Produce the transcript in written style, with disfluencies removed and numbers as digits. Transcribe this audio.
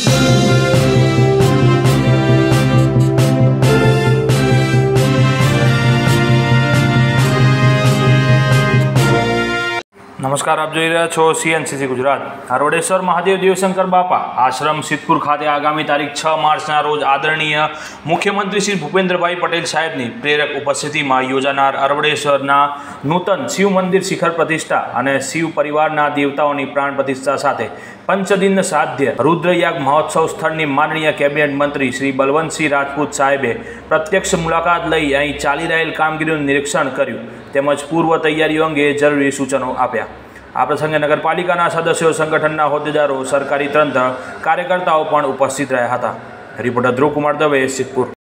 નમસ્કાર, આપ જોઈ રહ્યા છો CNCC ગુજરાત। હરવડેશ્વર મહાદેવ દેવશંકર બાપા આશ્રમ સિદ્ધપુર ખાતે આગામી તારીખ 6 માર્ચના રોજ આદરણીય મુખ્યમંત્રી શ્રી ભૂપેન્દ્રભાઈ પટેલ સાહેબની પ્રેરક ઉપસ્થિતિમાં યોજાનાર હરવડેશ્વરના નૂતન શિવ મંદિર શિખર પ્રતિષ્ઠા અને શિવ પરિવારના દેવતાઓની પ્રાણ પ્રતિષ્ઠા સાથે પંચદિન સાધ્ય રુદ્રયાગ મહોત્સવ સ્થળની માનનીય કેબિનેટ મંત્રી શ્રી બલવંતસિંહ રાજપૂત સાહેબે પ્રત્યક્ષ મુલાકાત લઈ અહીં ચાલી રહેલ કામગીરીનું નિરીક્ષણ કર્યું તેમજ પૂર્વ તૈયારીઓ અંગે જરૂરી સૂચનો આપ્યા। આ પ્રસંગે નગરપાલિકાના સદસ્યો, સંગઠનના હોદ્દેદારો, સરકારી તંત્ર, કાર્યકર્તાઓ પણ ઉપસ્થિત રહ્યા હતા। રિપોર્ટર ધ્રુવ કુમાર દવે, સિદ્ધપુર।